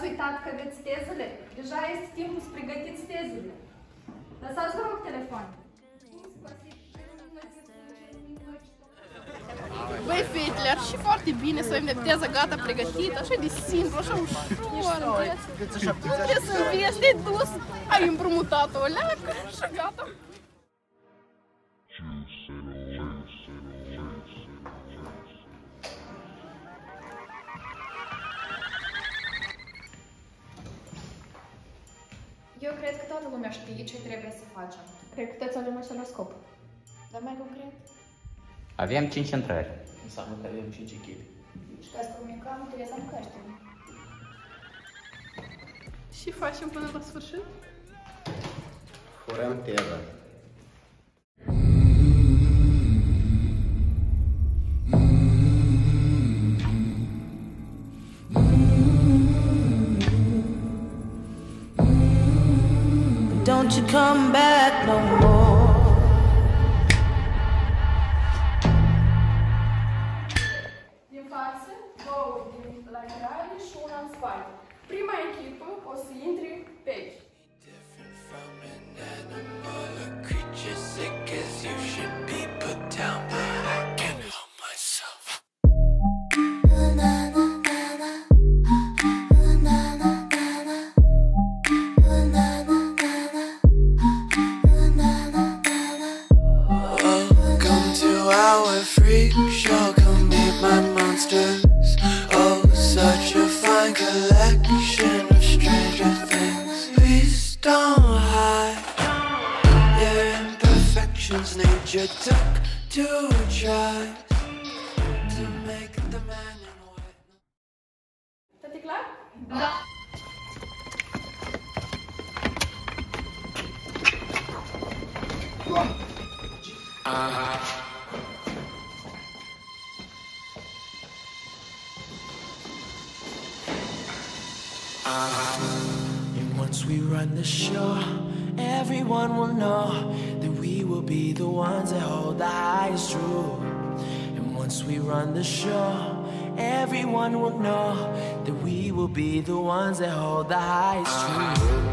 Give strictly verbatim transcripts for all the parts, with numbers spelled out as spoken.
uitat că aveți tezele? Deja este timpul să pregătiți tezele. Lăsați, vă rog, telefon. Băi, fetele, ar și foarte bine să avem de teză gata pregătită, așa de simplu, așa ușor. Nu trebuie să înveți, te-ai dus, ai împrumutat-o, leacă și gata. Eu cred că toată lumea știe ce trebuie să facem. Cred că toți avem același scop. Dar mai concret? Avem cinci intrări. Înseamnă că avem cinci echipe. Și ca să comunicăm, trebuie să am căștile. Și facem până la sfârșit? Furăm teza. Don't you come back no more. Din față, două din laterale și una în spate. Prima echipă o să intre pe aici. Freak show, come meet my monsters. Oh, such a fine collection of stranger things. Please don't hide your imperfections. Nature took to try to make the man in white. Tot-i clar? Da. Uh-huh. And once we run the show, everyone will know that we will be the ones that hold the highest truth. And once we run the show, everyone will know that we will be the ones that hold the highest truth.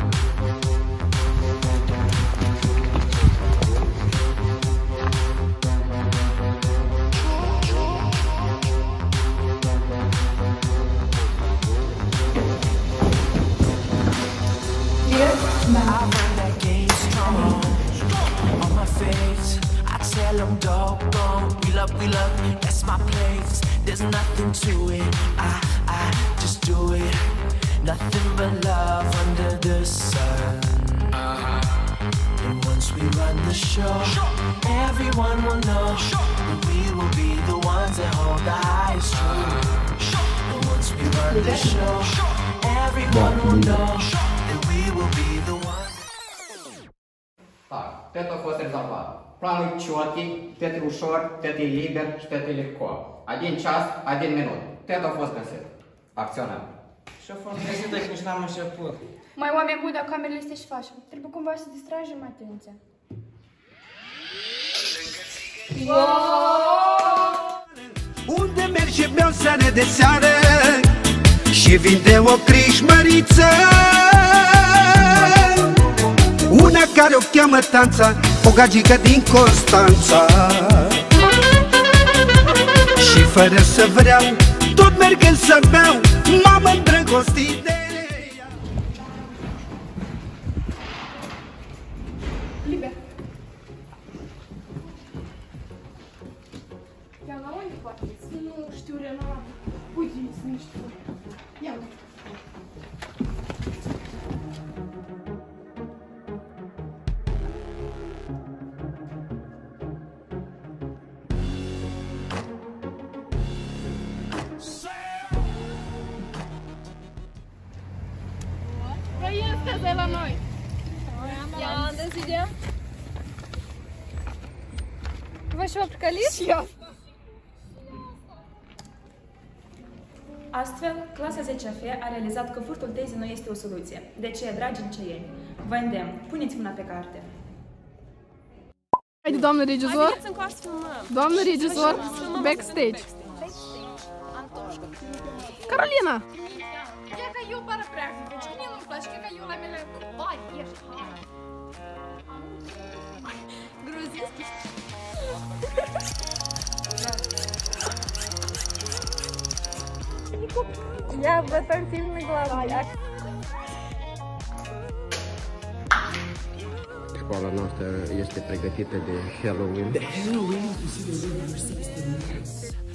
I run that game strong on my face. I tell them dog gone. We love, we love, that's my place. There's nothing to it. I, I just do it. Nothing but love under the sun. And once we run the show, everyone will know that we will be the ones that hold the highest truth. And once we run the show, everyone will know that we will be the ones. Так, totul a fost rezolvat. Planul cioti, totul ușor, totul liber și totul lehco. Один час, один minut. Totul a fost găsit. Acționăm. Și a fost găsit, dacă nici n-am început. Mai oameni buni, dar camerele astea și facem. Trebuie cumva să distragem atenția. Unde merge beau seară de seară și vinde o crișmăriță, una care o cheamă Tanța, o gagică din Constanța. Și fără să vreau, tot mergând să beau, m-am îndrăgostit de ea. Liber. Ia la unde poate? Nu știu, Rena. Uite, sunt niște furi. Ia uite. Este la noi. Ia, decidem. Vă și-o pricăliți? Și eu. Astfel, clasa zece F a realizat că furtul tezii nu este o soluție. De aceea, dragi liceeni, vă îndemn, puneți mâna pe carte. Haide, doamnă regizor. Doamnă regizor, backstage. Carolina! Ia că eu pară prea. Hai, ieși, hai. Грузинский. Я в этом фильме главная. Școala noastră este pregătită de Halloween. The Halloween, you see the way you're sixteen minutes.